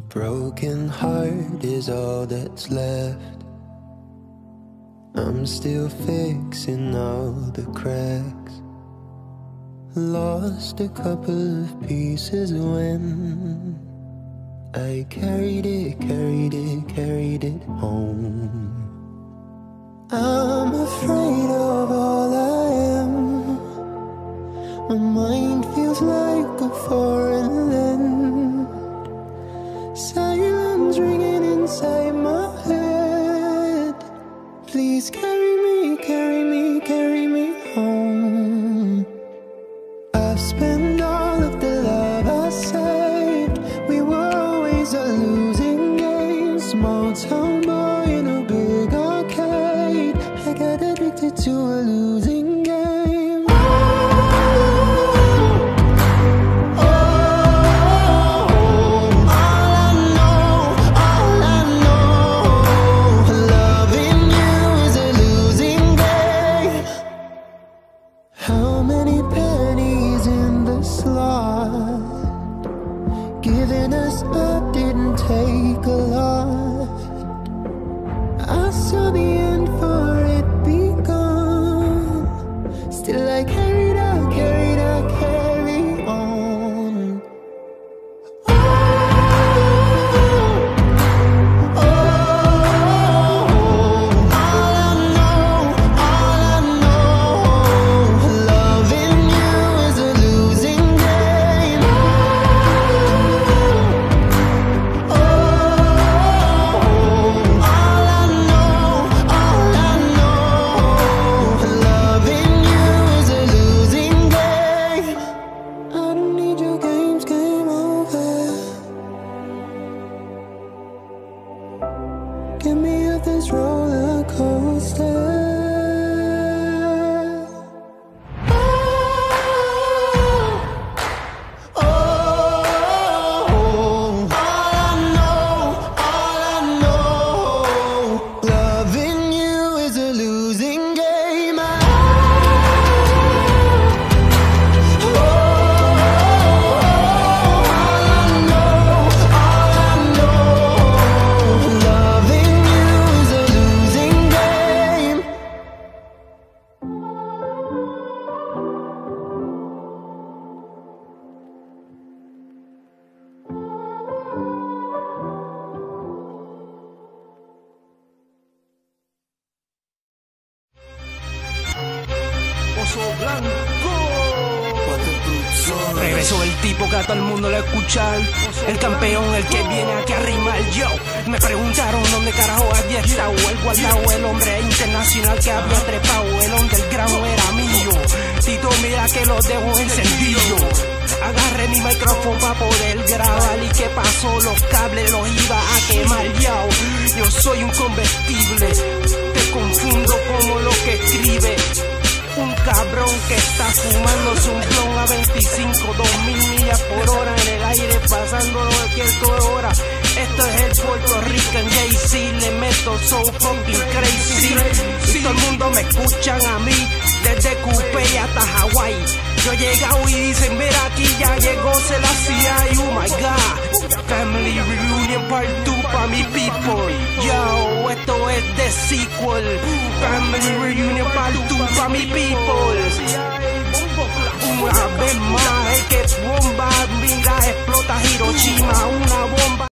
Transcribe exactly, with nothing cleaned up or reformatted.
broken heart is all that's left. I'm still fixing all the cracks. Lost a couple of pieces when I carried it, carried it, carried it home. I'm afraid of all I am. My mind feels like a foreign land. Silence ringing inside my head. Please carry me, carry me, carry me home. I've spent all of the love I saved. We were always a losing game. Small town boy in a big arcade. I got addicted to a losing game. Giving us up didn't take a lot. I saw the end for it begun. Still I carried out, carried out, carry on. Oh, oh, all I know, all I know, loving you is a losing game. Get me off this roller coaster. Regresó el tipo que a todo el mundo le escuchan. El campeón, el que viene aquí a rimar. Yo, me preguntaron dónde carajo había estado el guardado, el hombre internacional que había trepado. El underground era mío. Tito, mira que lo dejo encendido. Agarré mi micrófono para poder grabar. ¿Y qué pasó? Los cables los iba a quemar. Yo, yo soy un convertible. Te confundo como lo que escribe un cabrón que está fumándose un blon a veinticinco, dos mil millas por hora en el aire, pasándolo de cualquier hora. Esto es el Puerto Rican Jay-Z, le meto so fucking crazy. Y todo el mundo me escuchan a mí, desde Coupé hasta Hawái. Yo he llegado y dicen, mira aquí ya llegó Selassie, oh my god. Family Reunion Part two pa' mi people. Yo, esto es The Sequel. Family Reunion Part two pa' mi people.